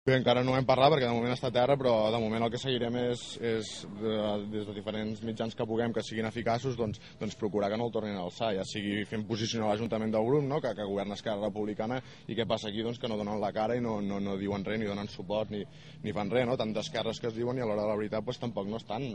Bé, encara no hem parlat perquè de moment està a terra, però de moment el que seguirem és des de diferents mitjans que puguem, que siguin eficaços, doncs procurar que no el tornin a alçar, ja sigui fent posicionar l'Ajuntament del grup, no? que governa Esquerra Republicana, i què passa aquí? Doncs que no donen la cara i no diuen res, ni donen suport, ni fan res, no? Tant d'esquerres que es diuen i a l'hora de la veritat doncs, tampoc no estan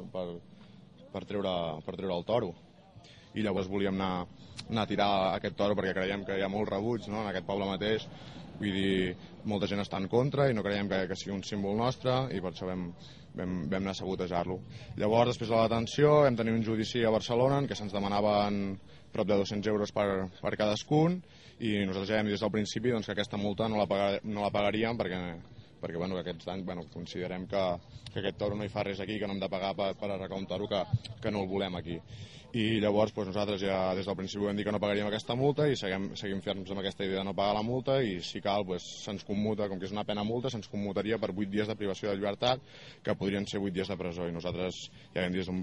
per treure el toro. I llavors volíem anar a tirar aquest toro perquè creiem que hi ha molt rebuig, no? En aquest poble mateix. Vull dir, molta gent està en contra i no creiem que sigui un símbol nostre i per això vam anar a sabotejar-lo. Llavors, després de la detenció, vam tenir un judici a Barcelona en què se'ns demanaven prop de 200 euros per cadascun i nosaltres ja vam dir des del principi doncs, que aquesta multa no la pagaríem perquè bueno, aquests anys considerem que aquest toro no hi fa res aquí, que no hem de pagar per arreglar un toro que no el volem aquí. I llavors nosaltres ja des del principi vam dir que no pagaríem aquesta multa i seguim ferms amb aquesta idea de no pagar la multa i si cal se'ns commuta, com que és una pena multa, se'ns commutaria per 8 dies de privació de llibertat que podrien ser 8 dies de presó i nosaltres ja vam dir des d'un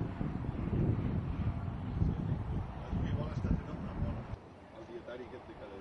el dietari aquest de cada